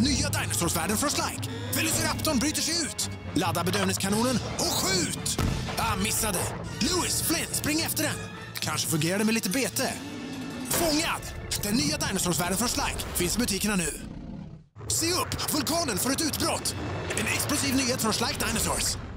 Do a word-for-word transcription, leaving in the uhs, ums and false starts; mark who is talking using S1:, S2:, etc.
S1: den nya Dinosaurs-världen från Slike. Velociraptorn bryter sig ut. Ladda bedövningskanonen och skjut! Ah, missade. Lewis, Flint, spring efter den. Kanske fungerar det med lite bete. Fångad! Den nya Dinosaurs-världen från Slike finns i butikerna nu. Se upp! Vulkanen får ett utbrott! En explosiv nyhet från Slike Dinosaurs.